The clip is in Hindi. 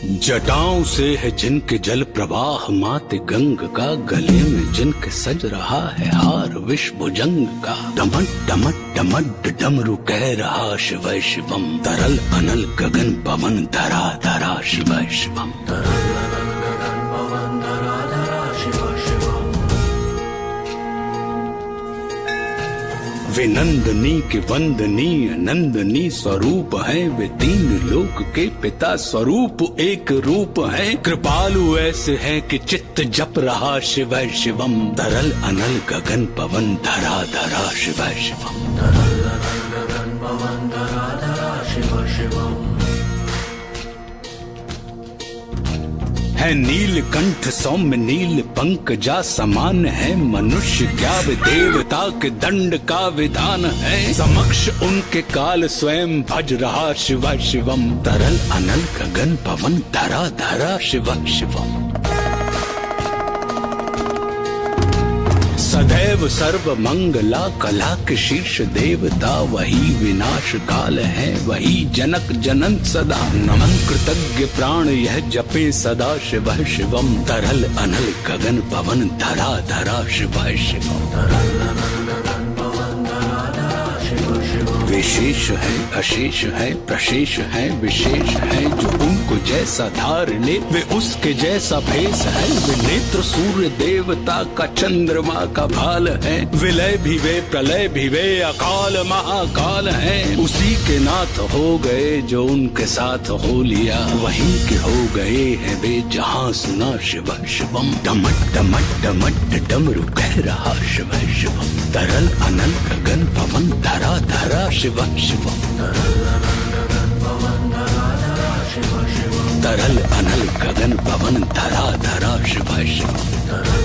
जटाओं से है जिनके जल प्रवाह माते गंग का, गले में जिनके सज रहा है हार विश्व भुजंग का। डमट डमट डमट डमरू कह रहा शिव शिवम, तरल अनल गगन पवन धरा धरा शिव शिवम। वे नंदनी के वंदनीय नंदनी स्वरूप है, वे तीन लोक के पिता स्वरूप एक रूप है। कृपालु ऐसे है कि चित्त जप रहा शिव शिवम, तरल अनल गगन पवन धरा धरा शिव शिवम। तरल अनल गगन पवन धरा धरा शिव शिवम। है नीलकंठ सौम्य नील पंकजा समान है, मनुष्य क्या वे देवता के दंड का विधान है। समक्ष उनके काल स्वयं भज रहा शिव शिवम, तरल अनल गगन पवन धरा धरा शिव शिवम। सदैव सर्व मंगला कला के शीर्ष देवता, वही विनाश काल है वही जनक जनन सदा। नमन कृतज्ञ प्राण यह जपे सदा शिव शिवम, तरल अनल गगन पवन धरा धरा शिव शिवम। तरल अनल गगन पवन धरा धरा शिव शिवम। विशेष है अशेष है प्रशेष है विशेष है, जो उनको जैसा धार ले वे उसके जैसा भेष है। वे नेत्र सूर्य देवता का चंद्रमा का भाल है, विलय भी वे प्रलय भी वे अकाल महाकाल है। उसी के नाथ हो गए जो उनके साथ हो लिया, वहीं के हो गए हैं वे जहां सुना शिव शिवम। डमट डमट डमट डमरू कह रहा शिव शिवम, तरल अनल गगन पवन धरा धरा शिव शिवम। तरल अनल गगन पवन धरा धरा शिव शिवम, तरल अनल गगन पवन धरा धरा शिव शिवम।